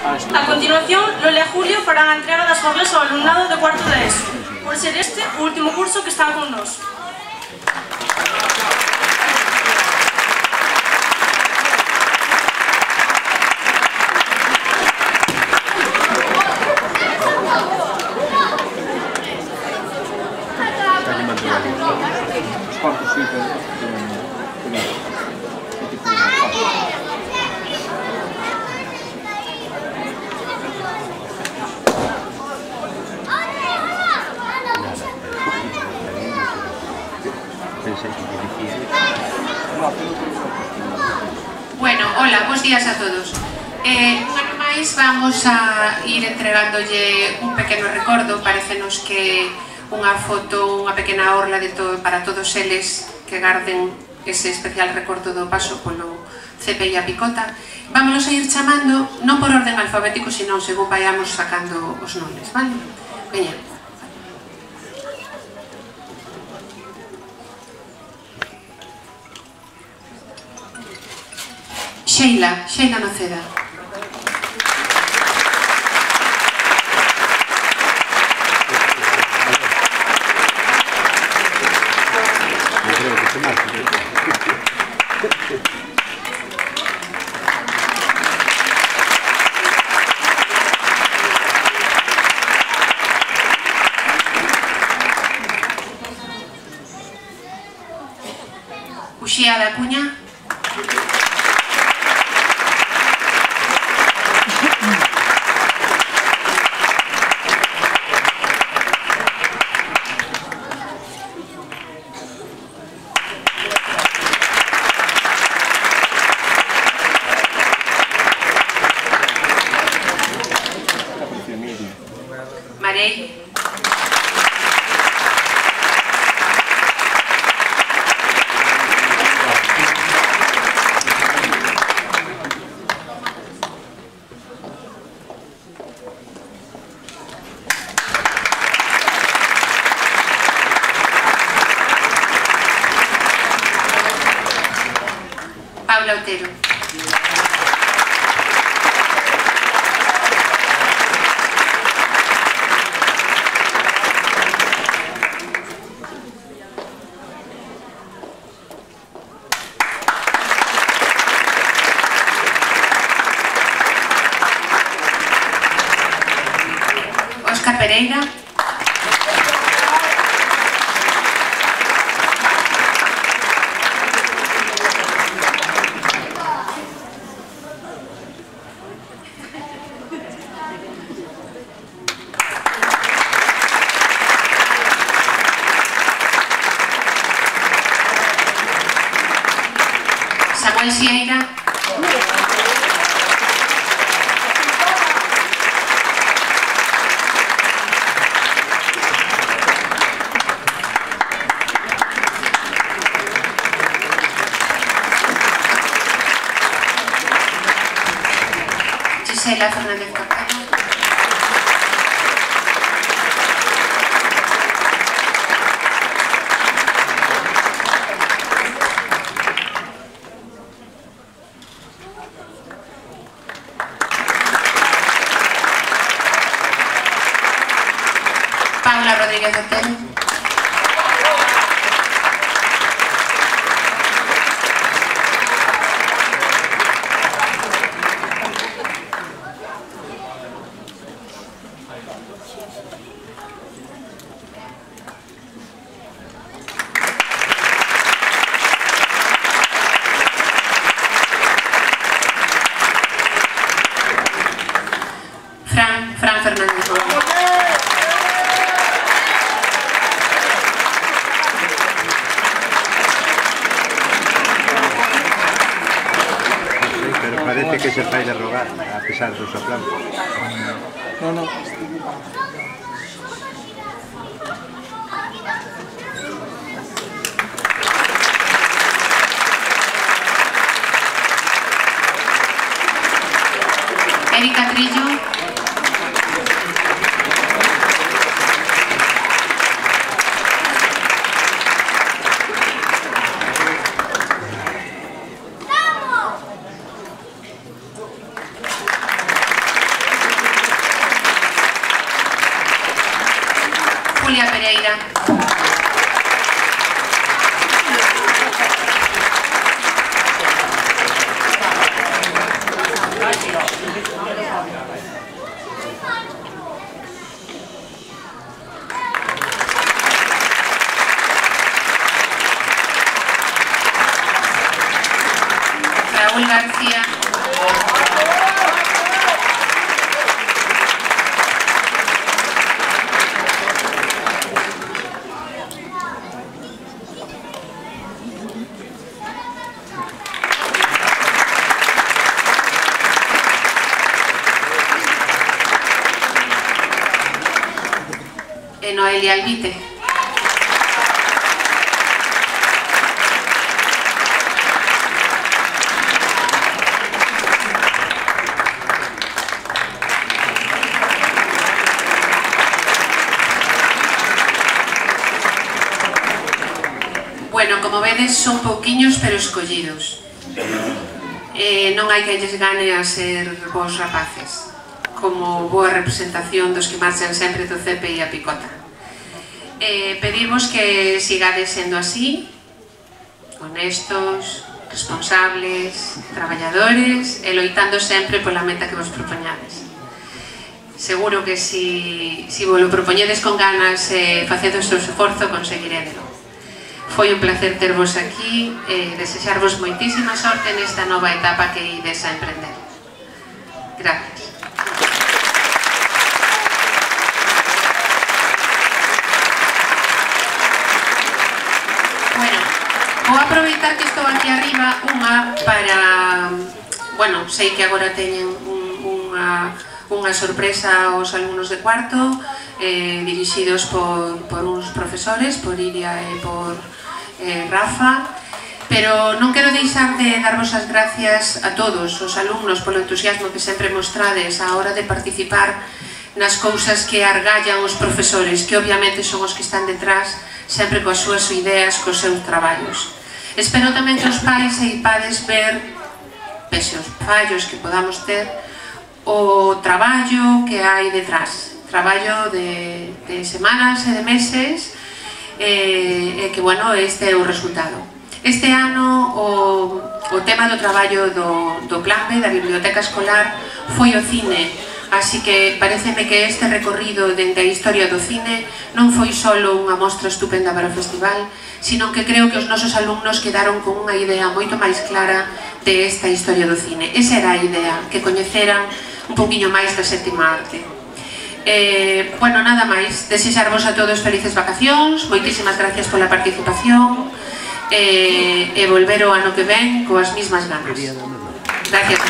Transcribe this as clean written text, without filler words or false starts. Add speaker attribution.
Speaker 1: A continuación, Lola e Julio farán a entrega das fablas ao alumnado de cuarto de ESO, por ser este o último curso que están con nós.
Speaker 2: Bueno, hola, bons días a todos. Un ano máis vamos a ir entregándolle un pequeno recordo. Parecenos que unha foto, unha pequena orla para todos eles que garden ese especial recordo do paso polo CPI a Picota. Vámonos a ir chamando, non por orden alfabético, senón según vayamos sacando os nomes, vale? Veña. Sheila Noceda. Uxía da Cuña. Marei. Paula Otero. Óscar Pereira. Samuel Sieira. Gisela Fernández Campana. Paula Rodríguez Otero. Fran Fernández.
Speaker 3: Pero parece que se fai de rogar, a pesar dos aplausos.
Speaker 4: No.
Speaker 2: Erika Trillo. Elvira. Raúl García. Noelia Albite. Bueno, como vedes, son pouquiños pero escollidos. Non hai que lles gane a ser bons rapaces, como boa representación dos que marchan sempre do CEPE e a picota. Pedimos que sigades sendo así, honestos, responsables, traballadores e loitando sempre pola meta que vos propoñades. Seguro que si vos lo propoñedes con ganas e facendo o seu esforzo, conseguirédelo. Foi un placer tervos aquí e desexarvos moitísima sorte nesta nova etapa que ides a emprender. Gracias. Bueno, vou aproveitar que estou aquí arriba para... Bueno, sei que agora teñen unha sorpresa aos alumnos de cuarto, dirixidos por uns profesores, por Iria e por Rafa, pero non quero deixar de darvos as gracias a todos os alumnos polo entusiasmo que sempre mostrades á hora de participar nas cousas que argallan os profesores, que obviamente son os que están detrás sempre coas súas ideas, cos seus traballos. Espero tamén que os pais e ipades ver, pese os fallos que podamos ter, o traballo que hai detrás, traballo de semanas e de meses, e que, bueno, este é o resultado. Este ano o tema do traballo do Plan B, da Biblioteca Escolar, foi o cine, así que pareceme que este recorrido dende a historia do cine non foi só unha mostra estupenda para o festival, sino que creo que os nosos alumnos quedaron con unha idea moito máis clara de esta historia do cine. Esa era a idea, que coñeceran un poquinho máis da sétima arte. Bueno, nada máis, desexarvos a todos felices vacacións, moitísimas gracias pola participación e volver o ano que ven coas mismas ganas. Gracias.